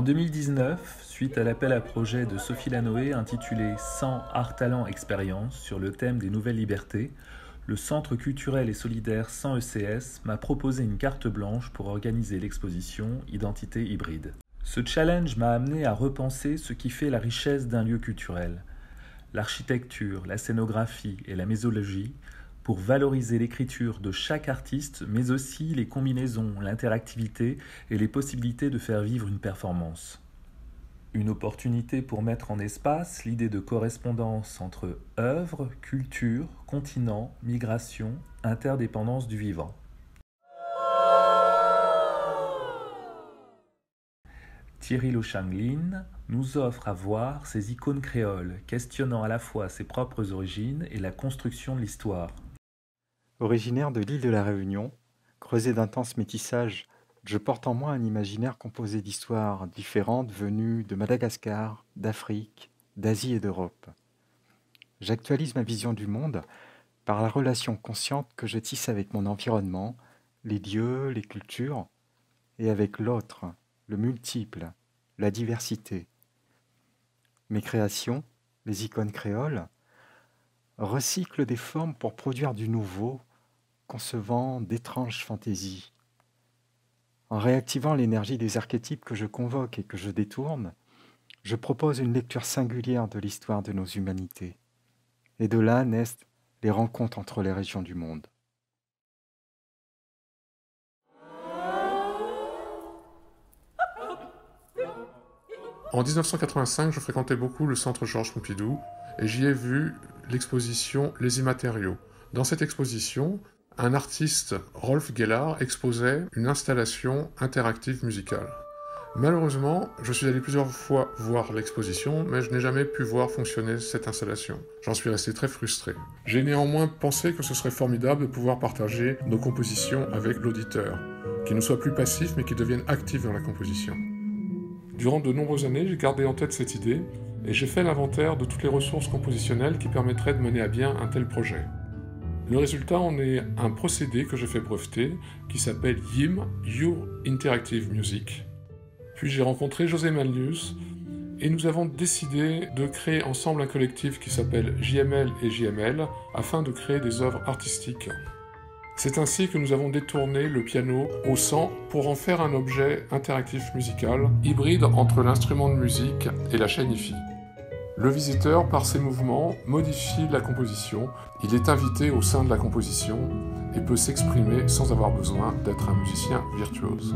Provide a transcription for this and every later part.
En 2019, suite à l'appel à projet de Sophie Lanoé intitulé 100 Art Talent Expérience sur le thème des nouvelles libertés, le Centre culturel et solidaire 100 ECS m'a proposé une carte blanche pour organiser l'exposition Identité hybride. Ce challenge m'a amené à repenser ce qui fait la richesse d'un lieu culturel, l'architecture, la scénographie et la mésologie, pour valoriser l'écriture de chaque artiste, mais aussi les combinaisons, l'interactivité et les possibilités de faire vivre une performance. Une opportunité pour mettre en espace l'idée de correspondance entre œuvre, culture, continent, migration, interdépendance du vivant. Thierry Lechanglin nous offre à voir ces icônes créoles, questionnant à la fois ses propres origines et la construction de l'histoire. Originaire de l'île de la Réunion, creusé d'intenses métissages, je porte en moi un imaginaire composé d'histoires différentes venues de Madagascar, d'Afrique, d'Asie et d'Europe. J'actualise ma vision du monde par la relation consciente que je tisse avec mon environnement, les lieux, les cultures, et avec l'autre, le multiple, la diversité. Mes créations, les icônes créoles, recyclent des formes pour produire du nouveau, concevant d'étranges fantaisies. En réactivant l'énergie des archétypes que je convoque et que je détourne, je propose une lecture singulière de l'histoire de nos humanités. Et de là naissent les rencontres entre les régions du monde. En 1985, je fréquentais beaucoup le centre Georges Pompidou et j'y ai vu l'exposition Les Immatériaux. Dans cette exposition, un artiste, Rolf Gellard, exposait une installation interactive musicale. Malheureusement, je suis allé plusieurs fois voir l'exposition, mais je n'ai jamais pu voir fonctionner cette installation. J'en suis resté très frustré. J'ai néanmoins pensé que ce serait formidable de pouvoir partager nos compositions avec l'auditeur, qu'il ne soit plus passif, mais qu'il devienne actif dans la composition. Durant de nombreuses années, j'ai gardé en tête cette idée, et j'ai fait l'inventaire de toutes les ressources compositionnelles qui permettraient de mener à bien un tel projet. Le résultat en est un procédé que j'ai fait breveter, qui s'appelle YIM, Your Interactive Music. Puis j'ai rencontré José Malnius, et nous avons décidé de créer ensemble un collectif qui s'appelle JML et JML, afin de créer des œuvres artistiques. C'est ainsi que nous avons détourné le piano au sang pour en faire un objet interactif musical, hybride entre l'instrument de musique et la chaîne hi-fi. Le visiteur, par ses mouvements, modifie la composition, il est invité au sein de la composition et peut s'exprimer sans avoir besoin d'être un musicien virtuose.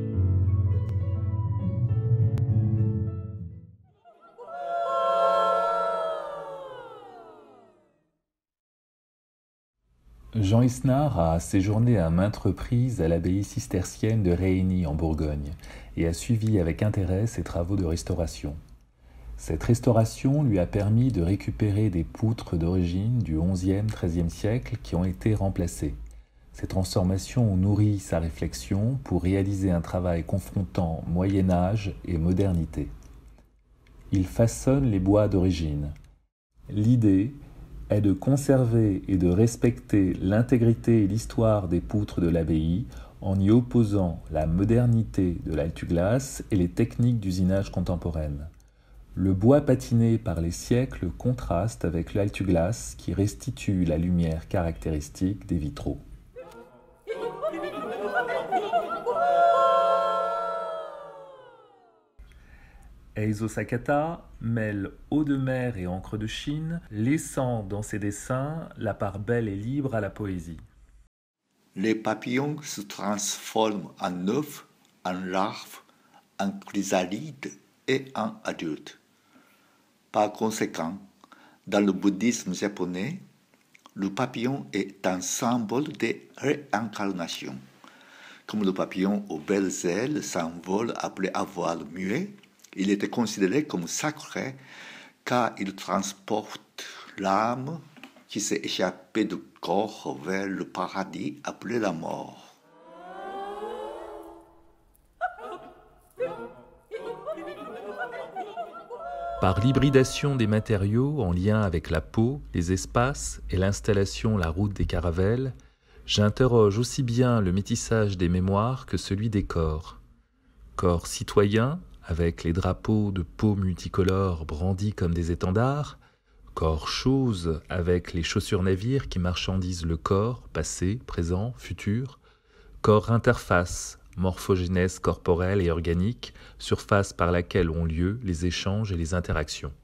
Jean Isnard a séjourné à maintes reprises à l'abbaye cistercienne de Réigny en Bourgogne et a suivi avec intérêt ses travaux de restauration. Cette restauration lui a permis de récupérer des poutres d'origine du XIe-XIIIe siècle qui ont été remplacées. Ces transformations ont nourri sa réflexion pour réaliser un travail confrontant Moyen-Âge et modernité. Il façonne les bois d'origine. L'idée est de conserver et de respecter l'intégrité et l'histoire des poutres de l'abbaye en y opposant la modernité de l'altuglace et les techniques d'usinage contemporaines. Le bois patiné par les siècles contraste avec l'altuglace qui restitue la lumière caractéristique des vitraux. Eizo Sakata mêle eau de mer et encre de Chine, laissant dans ses dessins la part belle et libre à la poésie. Les papillons se transforment en œufs, en larves, en chrysalides et en adultes. Par conséquent, dans le bouddhisme japonais, le papillon est un symbole de réincarnation. Comme le papillon aux belles ailes s'envole après avoir mué, il était considéré comme sacré car il transporte l'âme qui s'est échappée du corps vers le paradis après la mort. Par l'hybridation des matériaux en lien avec la peau, les espaces et l'installation La Route des Caravelles, j'interroge aussi bien le métissage des mémoires que celui des corps. Corps citoyens, avec les drapeaux de peau multicolores brandis comme des étendards, corps chose avec les chaussures navires qui marchandisent le corps, passé, présent, futur, corps interface, morphogénèse corporelle et organique, surface par laquelle ont lieu les échanges et les interactions.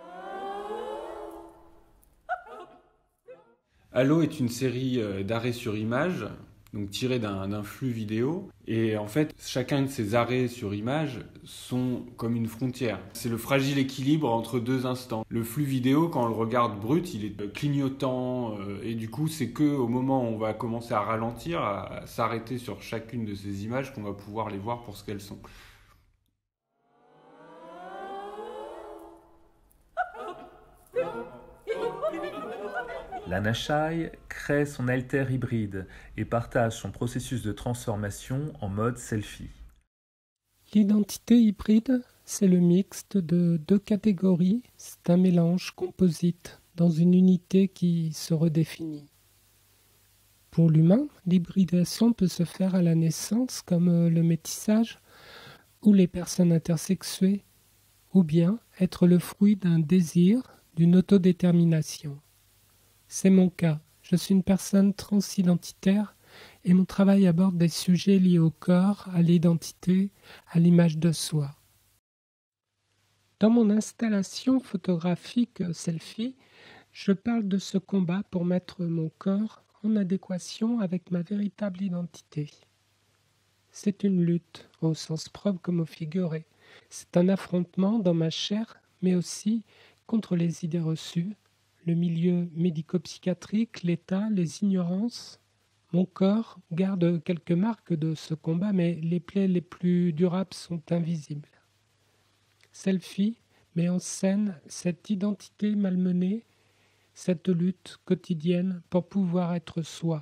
Halo est une série d'arrêts sur image, donc tirés d'un flux vidéo. Et en fait, chacun de ces arrêts sur image sont comme une frontière. C'est le fragile équilibre entre deux instants. Le flux vidéo, quand on le regarde brut, il est clignotant. Et du coup, c'est qu'au moment où on va commencer à ralentir, à s'arrêter sur chacune de ces images, qu'on va pouvoir les voir pour ce qu'elles sont. Lana Shai crée son alter hybride et partage son processus de transformation en mode selfie. L'identité hybride, c'est le mixte de deux catégories, c'est un mélange composite dans une unité qui se redéfinit. Pour l'humain, l'hybridation peut se faire à la naissance comme le métissage ou les personnes intersexuées, ou bien être le fruit d'un désir, d'une autodétermination. C'est mon cas. Je suis une personne transidentitaire et mon travail aborde des sujets liés au corps, à l'identité, à l'image de soi. Dans mon installation photographique selfie, je parle de ce combat pour mettre mon corps en adéquation avec ma véritable identité. C'est une lutte, au sens propre comme au figuré. C'est un affrontement dans ma chair, mais aussi contre les idées reçues, le milieu médico-psychiatrique, l'État, les ignorances. Mon corps garde quelques marques de ce combat, mais les plaies les plus durables sont invisibles. Selfie met en scène cette identité malmenée, cette lutte quotidienne pour pouvoir être soi.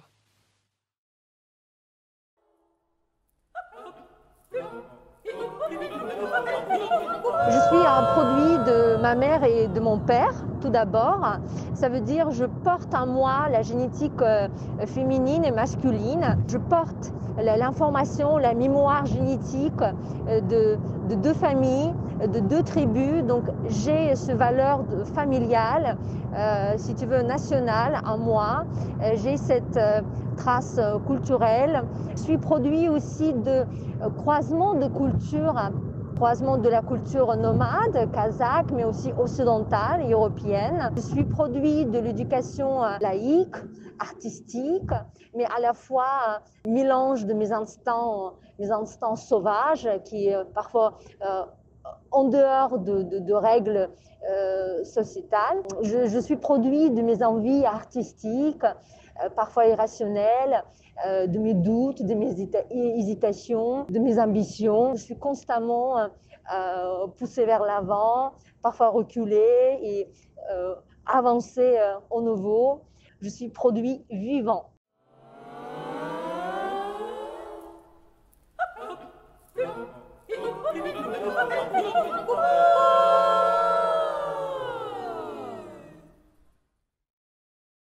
Je suis un produit de ma mère et de mon père, tout d'abord. Ça veut dire je porte en moi la génétique féminine et masculine. Je porte l'information, la mémoire génétique de deux familles, de deux tribus. Donc j'ai ce valeur familiale, si tu veux, nationale en moi. J'ai cette trace culturelle. Je suis produit aussi de croisement de cultures. Croisement de la culture nomade, kazakh, mais aussi occidentale, européenne. Je suis produit de l'éducation laïque, artistique, mais à la fois mélange de mes instants sauvages qui parfois en dehors de règles sociétales. Je suis produit de mes envies artistiques, parfois irrationnelles, de mes doutes, de mes hésitations, de mes ambitions. Je suis constamment poussée vers l'avant, parfois reculée et avancée au nouveau. Je suis produit vivant.